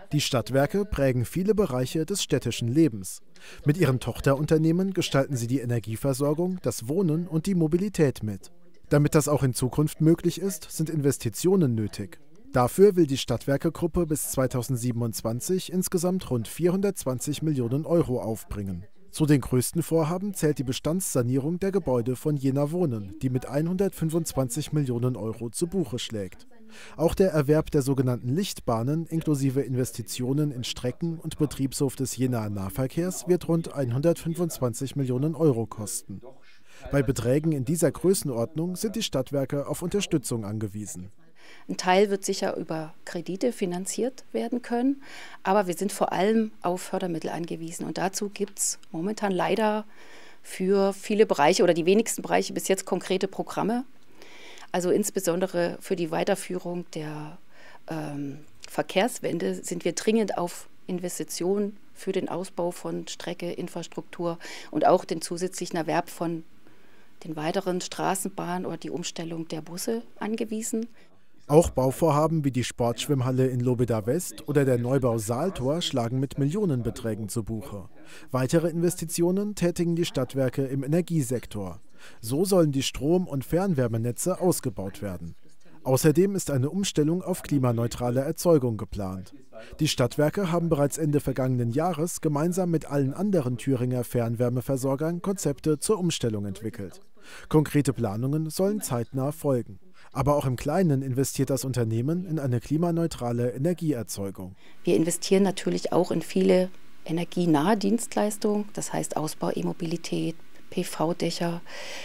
Die Stadtwerke prägen viele Bereiche des städtischen Lebens. Mit ihren Tochterunternehmen gestalten sie die Energieversorgung, das Wohnen und die Mobilität mit. Damit das auch in Zukunft möglich ist, sind Investitionen nötig. Dafür will die Stadtwerke-Gruppe bis 2027 insgesamt rund 420 Millionen Euro aufbringen. Zu den größten Vorhaben zählt die Bestandssanierung der Gebäude von Jena Wohnen, die mit 125 Millionen Euro zu Buche schlägt. Auch der Erwerb der sogenannten Lichtbahnen inklusive Investitionen in Strecken und Betriebshof des Jenaer Nahverkehrs wird rund 125 Millionen Euro kosten. Bei Beträgen in dieser Größenordnung sind die Stadtwerke auf Unterstützung angewiesen. Ein Teil wird sicher über Kredite finanziert werden können, aber wir sind vor allem auf Fördermittel angewiesen. Und dazu gibt es momentan leider für viele Bereiche oder die wenigsten Bereiche bis jetzt konkrete Programme. Also insbesondere für die Weiterführung der Verkehrswende sind wir dringend auf Investitionen für den Ausbau von Strecke, Infrastruktur und auch den zusätzlichen Erwerb von den weiteren Straßenbahnen oder die Umstellung der Busse angewiesen. Auch Bauvorhaben wie die Sportschwimmhalle in Lobeda West oder der Neubau Saaltor schlagen mit Millionenbeträgen zu Buche. Weitere Investitionen tätigen die Stadtwerke im Energiesektor. So sollen die Strom- und Fernwärmenetze ausgebaut werden. Außerdem ist eine Umstellung auf klimaneutrale Erzeugung geplant. Die Stadtwerke haben bereits Ende vergangenen Jahres gemeinsam mit allen anderen Thüringer Fernwärmeversorgern Konzepte zur Umstellung entwickelt. Konkrete Planungen sollen zeitnah folgen. Aber auch im Kleinen investiert das Unternehmen in eine klimaneutrale Energieerzeugung. Wir investieren natürlich auch in viele energienahe Dienstleistungen, das heißt Ausbau E-Mobilität, PV-Dächer,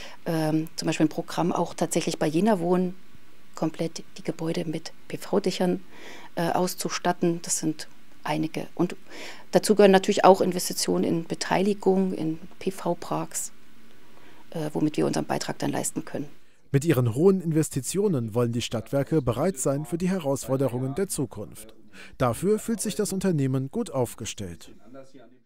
zum Beispiel ein Programm auch tatsächlich bei Jena Wohnen, komplett die Gebäude mit PV-Dächern auszustatten. Das sind einige. Und dazu gehören natürlich auch Investitionen in Beteiligung, in PV-Parks, womit wir unseren Beitrag dann leisten können. Mit ihren hohen Investitionen wollen die Stadtwerke bereit sein für die Herausforderungen der Zukunft. Dafür fühlt sich das Unternehmen gut aufgestellt.